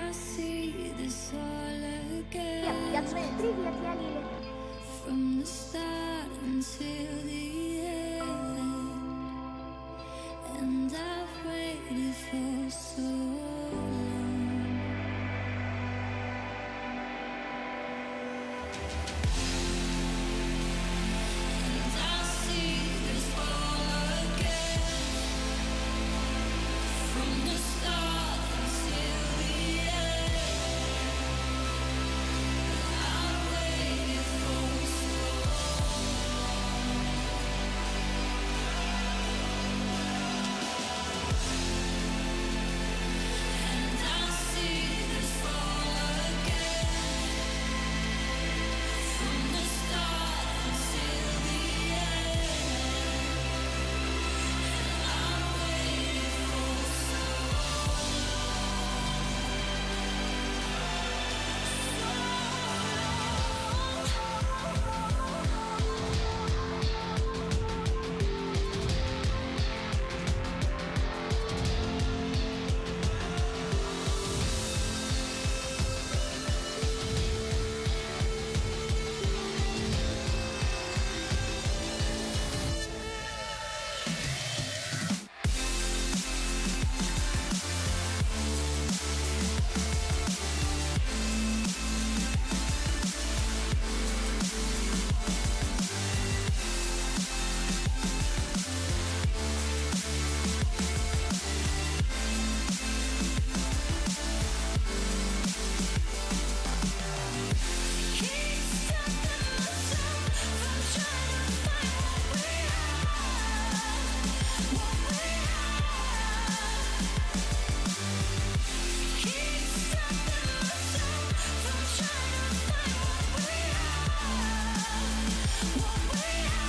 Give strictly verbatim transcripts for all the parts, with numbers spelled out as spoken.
Я Джей. Привет, я Лили. From the start until the end, and I've waited for so long. And I'll see this all again, from the start until the end. I've waited for so long. And I'll see this all again, from the start until the end. I've waited for so keep stopping myself from trying to find what we have, what we have. Keep stopping myself from trying to find what we have, what we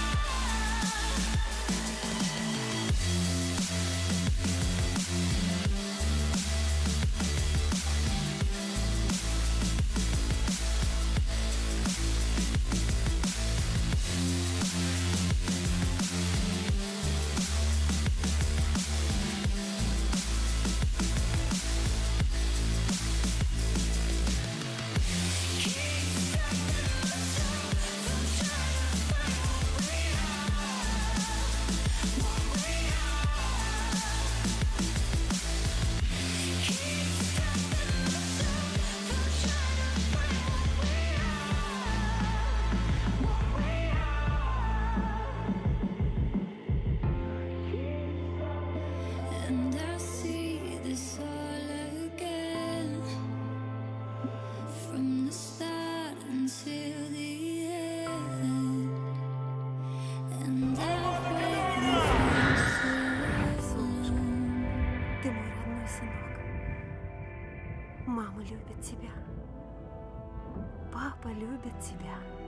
keep stopping myself from trying to find what we have, what we have. Keep stopping myself from trying to find what we have, what we have. And I see this all again, from the start until the end. And I've waited for so long. Ты мой родной сынок. Мама любит тебя. Папа любит тебя.